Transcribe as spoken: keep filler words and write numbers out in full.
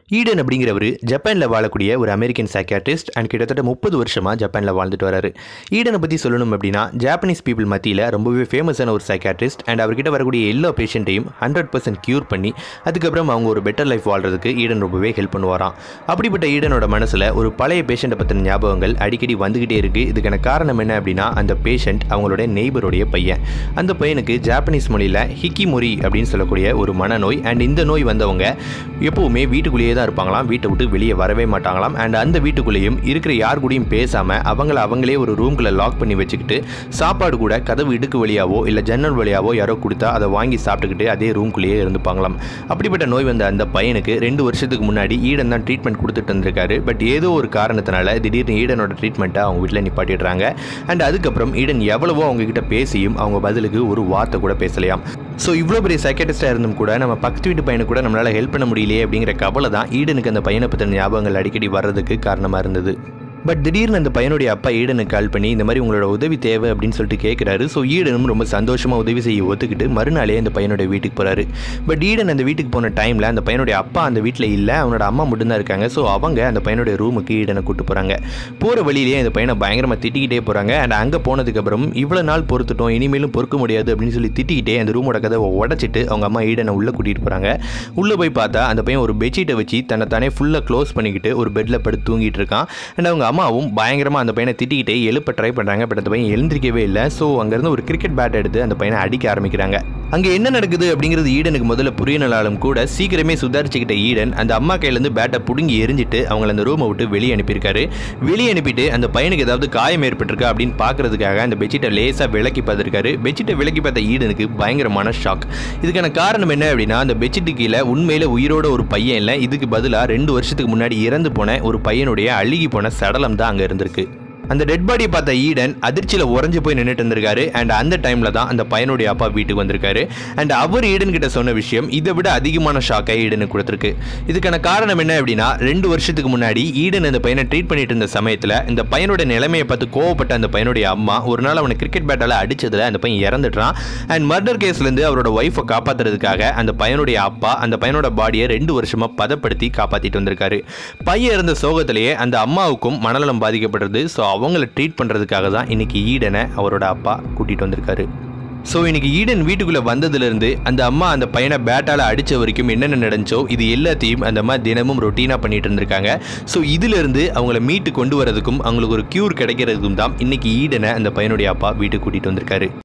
Eden அப்படிங்கிறவர் ஜப்பானில் வாழக்கூடிய ஒரு அமெரிக்கன் சைக்காட்ரிஸ்ட் அண்ட் கிட்டத்தட்ட முப்பது வருஷமாக ஜப்பானில் வாழ்ந்துட்டு வராரு. ஈடனை பற்றி சொல்லணும் அப்படின்னா ஜாப்பனீஸ் பீப்புள் மத்தியில் ரொம்பவே ஃபேமஸான ஒரு சைக்காட்ரிஸ்ட் அண்ட் அவர்கிட்ட வரக்கூடிய எல்லா பேஷண்ட்டையும் ஹண்ட்ரட் பர்சன்ட் க்யூர் பண்ணி அதுக்கப்புறம் அவங்க ஒரு பெட்டர் லைஃப் வாழ்றதுக்கு ஈடன் ரொம்பவே ஹெல்ப் பண்ணுவாராம். அப்படிப்பட்ட ஈடனோட மனசில் ஒரு பழைய பேஷண்ட்டை பற்றின ஞாபகங்கள் அடிக்கடி வந்துக்கிட்டே இருக்குது. இதுக்கான காரணம் என்ன அப்படின்னா அந்த பேஷண்ட் அவங்களோட நெய்பருடைய பையன். அந்த பையனுக்கு ஜாப்பனீஸ் மொழியில் ஹிக்கிமொரி அப்படின்னு சொல்லக்கூடிய ஒரு மனநோய் அண்ட் இந்த நோய் வந்தவங்க எப்போவுமே வீட்டுக்குள்ளேயே தான் இருப்பாங்களாம், வீட்டை விட்டு வெளியே வரவே மாட்டாங்களாம். அண்ட் அந்த வீட்டுக்குள்ளேயும் இருக்கிற யார் கூடயும் பேசாமல் அவங்கள அவங்களே ஒரு ரூம்குள்ளே லாக் பண்ணி வச்சுக்கிட்டு சாப்பாடு கூட கதவு இடுக்கு வழியாவோ இல்லை ஜன்னல் வழியாவோ யாரோ கொடுத்தா அதை வாங்கி சாப்பிட்டுக்கிட்டு அதே ரூம்குள்ளேயே இருந்துப்பாங்களாம். அப்படிப்பட்ட நோய் வந்த அந்த பையனுக்கு ரெண்டு வருஷத்துக்கு முன்னாடி ஈடன் தான் ட்ரீட்மெண்ட் கொடுத்துட்டு இருந்திருக்காரு. பட் ஏதோ ஒரு காரணத்தினால திடீர்னு ஈடனோட ட்ரீட்மெண்ட்டை அவங்க வீட்டில் நிப்பாட்டிடுறாங்க. அண்ட் அதுக்கப்புறம் ஈடன் எவ்வளவோ அவங்க கிட்ட பேசியும் அவங்க பதிலுக்கு ஒரு வார்த்தை கூட பேசலையாம். ஸோ இவ்வளோ பெரிய சைக்காட்ரிஸ்டாக இருந்தும் கூட நம்ம பக்கத்து வீட்டு பையனுக்கு கூட நம்மளால் ஹெல்ப் பண்ண முடியலையே அப்படிங்கிற கவலை தான் ஈடனுக்கு அந்த பையனை பற்றின ஞாபகங்கள் அடிக்கடி வர்றதுக்கு காரணமாக இருந்தது. பட் திடீர்னு அந்த பையனுடைய அப்பா ஈடனுக்கு கால் பண்ணி இந்த மாதிரி உங்களோட உதவி தேவை அப்படின்னு சொல்லிட்டு கேட்குறாரு. ஸோ ஈடனும் ரொம்ப சந்தோஷமாக உதவி செய்ய ஒத்துக்கிட்டு மறுநாளே அந்த பையனுடைய வீட்டுக்கு போகிறாரு. பட் ஈடன் அந்த வீட்டுக்கு போன டைமில் அந்த பையனுடைய அப்பா அந்த வீட்டில் இல்லை, அவனோட அம்மா மட்டும்தான் இருக்காங்க. ஸோ அவங்க அந்த பையனுடைய ரூமுக்கு ஈடனை கூப்பிட்டு போகிறாங்க. போகிற வழியிலேயே அந்த பையனை பயங்கரமாக திட்டிக்கிட்டே போகிறாங்க. அண்ட் அங்கே போனதுக்கப்புறம் இவ்வளோ நாள் பொறுத்துட்டோம், இனிமேலும் பொறுக்க முடியாது அப்படின்னு சொல்லி திட்டிக்கிட்டே அந்த ரூமோட கதவை உடச்சிட்டு அவங்க அம்மா ஈடனை உள்ளே கூட்டிகிட்டு போகிறாங்க. உள்ளே போய் பார்த்தா அந்த பையன் ஒரு பெட்ஷீட்டை வச்சு தன்னை தானே ஃபுல்லாக க்ளோஸ் பண்ணிக்கிட்டு ஒரு பெட்டில் படுத்து தூங்கிட்டு இருக்கான். அண்ட் அவங்க அம்மாவும் பயங்கரமாக அந்த பையனை திட்டிக்கிட்டே எழுப்ப ட்ரை பண்ணுறாங்க. பட் அந்த பையன் எழுந்திருக்கவே இல்லை. ஸோ அங்கேருந்து ஒரு கிரிக்கெட் பேட் எடுத்து அந்த பையனை அடிக்க ஆரம்பிக்கிறாங்க. அங்கே என்ன நடக்குது அப்படிங்கிறது ஈடனுக்கு முதல்ல புரியனாலும் கூட சீக்கிரமே சுதாரிச்சுக்கிட்ட ஈடன் அந்த அம்மா கையிலேருந்து பேட்டை பிடுங்கி எரிஞ்சிட்டு அவங்கள அந்த ரூமை விட்டு வெளியே அனுப்பியிருக்காரு. வெளியே அனுப்பிட்டு அந்த பையனுக்கு ஏதாவது காயம் ஏற்பட்டிருக்கா அப்படின்னு பார்க்கறதுக்காக அந்த பெட்ஷீட்டை லேசாக விலக்கி பார்த்துருக்காரு. பெட்ஷீட்டை விலக்கி பார்த்த ஈடனுக்கு பயங்கரமான ஷாக். இதுக்கான காரணம் என்ன அப்படின்னா அந்த பெட்ஷீட்டு கீழே உண்மையில உயிரோட ஒரு பையன் இல்லை, இதுக்கு பதிலாக ரெண்டு வருஷத்துக்கு முன்னாடி இறந்து போன ஒரு பையனுடைய அழுகி போன சடலம் தான் அங்கே இருந்திருக்கு. அந்த டெட் பாடியை பார்த்த ஈடன் அதிர்ச்சியில் உறைஞ்சு போய் நின்றுட்டு இருந்திருக்காரு. அண்ட் அந்த டைமில் தான் அந்த பையனுடைய அப்பா வீட்டுக்கு வந்திருக்காரு. அண்ட் அவர் ஈடன் கிட்ட சொன்ன விஷயம் இதை விட அதிகமான ஷாக்கை ஈடனுக்கு கொடுத்துருக்கு. இதுக்கான காரணம் என்ன அப்படின்னா ரெண்டு வருஷத்துக்கு முன்னாடி ஈடன் அந்த பையனை ட்ரீட் பண்ணிட்டு இருந்த சமயத்தில் இந்த பையனோட நிலைமையை பார்த்து கோவப்பட்ட அந்த பையனுடைய அம்மா ஒரு நாள் அவனை கிரிக்கெட் பேட்டால் அடிச்சதில் அந்த பையன் இறந்துட்டான். அண்ட் மர்டர் கேஸ்லேருந்து அவரோட ஒய்ஃபை காப்பாற்றுறதுக்காக அந்த பையனுடைய அப்பா அந்த பையனோட பாடியை ரெண்டு வருஷமாக பதப்படுத்தி காப்பாற்றிட்டு வந்திருக்காரு. பையன் இருந்த சோகத்திலேயே அந்த அம்மாவுக்கும் மனநலம் பாதிக்கப்பட்டது. ஸோ அவங்கள ட்ரீட் பண்ணுறதுக்காக தான் இன்னைக்கு ஈடனை அவரோட அப்பா கூட்டிகிட்டு வந்திருக்காரு. ஸோ இன்னைக்கு ஈடன் வீட்டுக்குள்ளே வந்ததுலேருந்து அந்த அம்மா அந்த பையனை பேட்டால் அடித்த வரைக்கும் என்னென்ன நடந்துச்சோ இது எல்லாத்தையும் அந்த அம்மா தினமும் ரொட்டீனாக பண்ணிட்டு இருந்திருக்காங்க. ஸோ இதிலிருந்து அவங்கள மீட்டு கொண்டு வரதுக்கும் அவங்களுக்கு ஒரு க்யூர் கிடைக்கிறதுக்கும் தான் இன்னைக்கு ஈடனை அந்த பையனுடைய அப்பா வீட்டுக்கு கூட்டிகிட்டு வந்திருக்காரு.